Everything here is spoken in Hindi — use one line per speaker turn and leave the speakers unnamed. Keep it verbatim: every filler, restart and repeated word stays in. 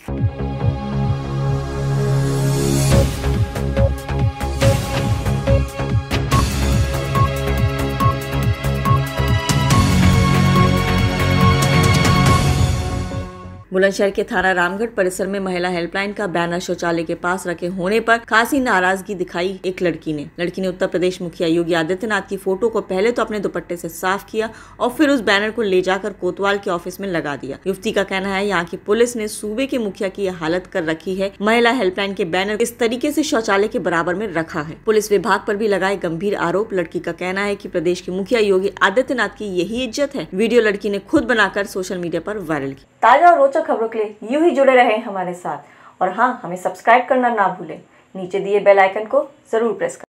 बुलंदशहर के थाना रामगढ़ परिसर में महिला हेल्पलाइन का बैनर शौचालय के पास रखे होने पर खासी नाराजगी दिखाई एक लड़की ने लड़की ने उत्तर प्रदेश मुखिया योगी आदित्यनाथ की फोटो को पहले तो अपने दुपट्टे से साफ किया और फिर उस बैनर को ले जाकर कोतवाल के ऑफिस में लगा दिया। युवती का कहना है यहाँ की पुलिस ने सूबे के मुखिया की यह हालत कर रखी है। महिला हेल्पलाइन के बैनर इस तरीके से शौचालय के बराबर में रखा है। पुलिस विभाग पर भी लगाए गंभीर आरोप। लड़की का कहना है कि प्रदेश के मुखिया योगी आदित्यनाथ की यही इज्जत है। वीडियो लड़की ने खुद बनाकर सोशल मीडिया पर वायरल की।
ताजा और रोचक खबरों के लिए यूं ही जुड़े रहें हमारे साथ और हाँ, हमें सब्सक्राइब करना ना भूलें। नीचे दिए बेल आइकन को जरूर प्रेस करें।